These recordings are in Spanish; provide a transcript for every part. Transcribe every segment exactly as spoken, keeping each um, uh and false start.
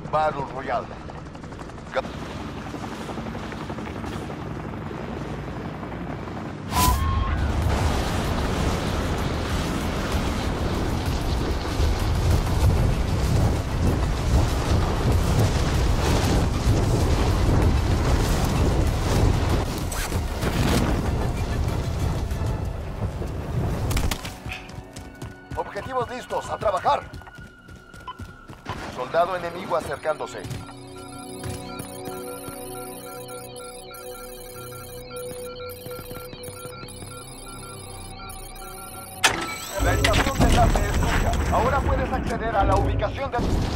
Battle Royale. Ga- Objetivos listos, a trabajar. Soldado enemigo acercándose. La estación de enlace es tuya. Ahora puedes acceder a la ubicación de...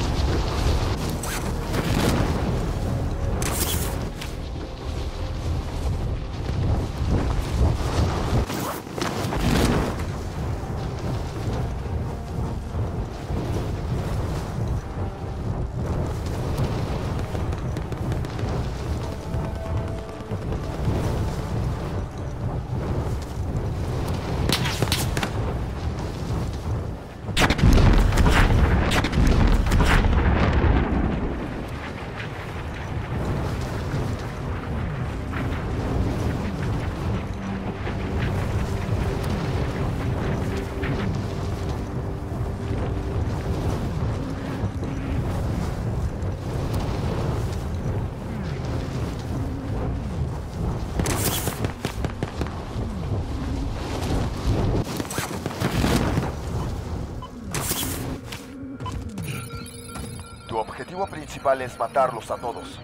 Tu objetivo principal es matarlos a todos.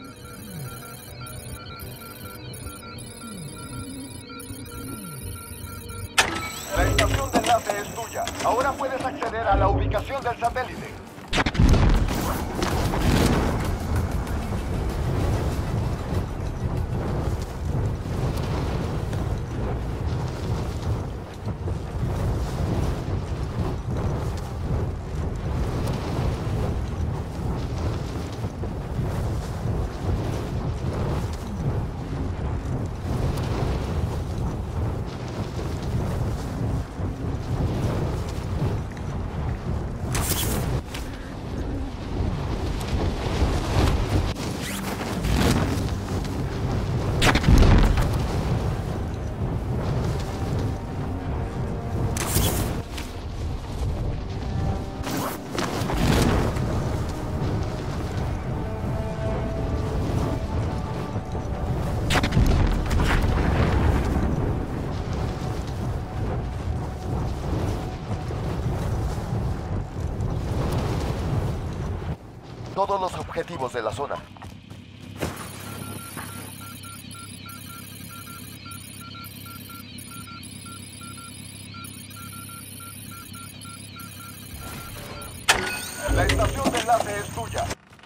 La estación de enlace es tuya. Ahora puedes acceder a la ubicación del satélite. Todos los objetivos de la zona. La estación de enlace es tuya.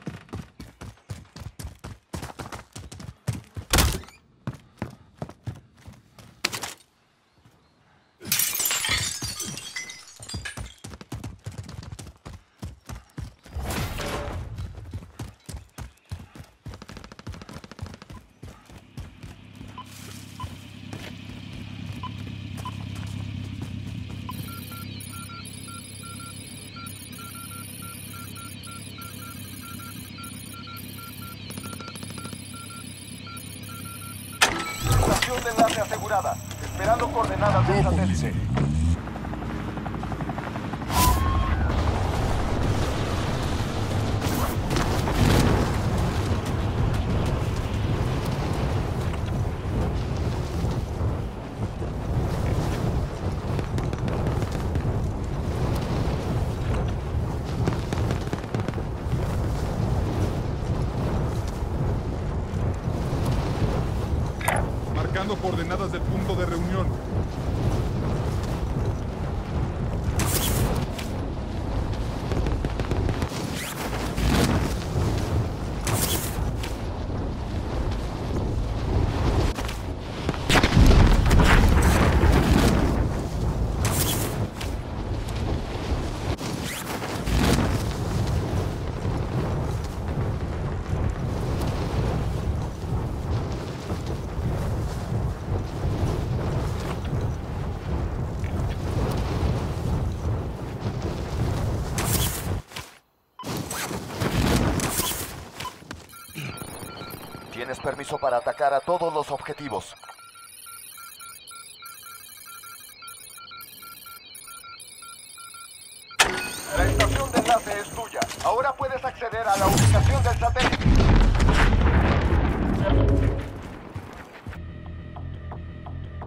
Estación de enlace asegurada. Esperando coordenadas del satélite. Marcando coordenadas del punto de reunión. Tienes permiso para atacar a todos los objetivos. La estación de enlace es tuya. Ahora puedes acceder a la ubicación del satélite.